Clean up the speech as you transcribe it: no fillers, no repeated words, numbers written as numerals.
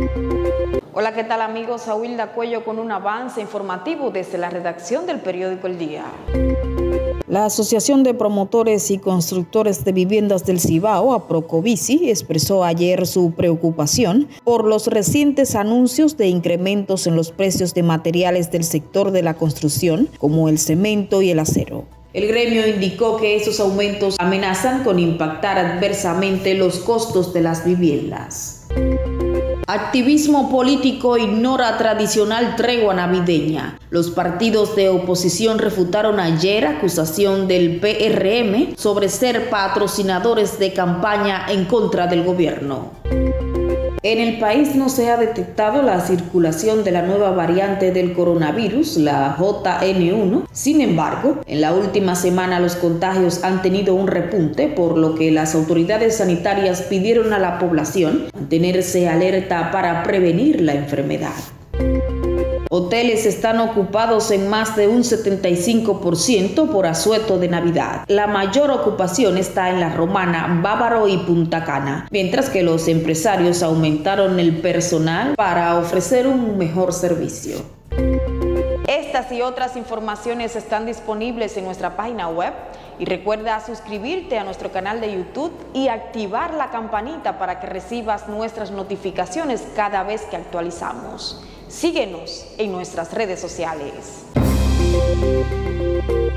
Hola, ¿qué tal amigos? Ahuilda Cuello con un avance informativo desde la redacción del periódico El Día. La Asociación de Promotores y Constructores de Viviendas del Cibao, APROCOVICI, expresó ayer su preocupación por los recientes anuncios de incrementos en los precios de materiales del sector de la construcción, como el cemento y el acero. El gremio indicó que esos aumentos amenazan con impactar adversamente los costos de las viviendas. Activismo político ignora tradicional tregua navideña. Los partidos de oposición refutaron ayer acusación del PRM sobre ser patrocinadores de campaña en contra del gobierno. En el país no se ha detectado la circulación de la nueva variante del coronavirus, la JN1. Sin embargo, en la última semana los contagios han tenido un repunte, por lo que las autoridades sanitarias pidieron a la población mantenerse alerta para prevenir la enfermedad. Hoteles están ocupados en más de un 75% por asueto de Navidad. La mayor ocupación está en La Romana, Bávaro y Punta Cana, mientras que los empresarios aumentaron el personal para ofrecer un mejor servicio. Estas y otras informaciones están disponibles en nuestra página web y recuerda suscribirte a nuestro canal de YouTube y activar la campanita para que recibas nuestras notificaciones cada vez que actualizamos. Síguenos en nuestras redes sociales.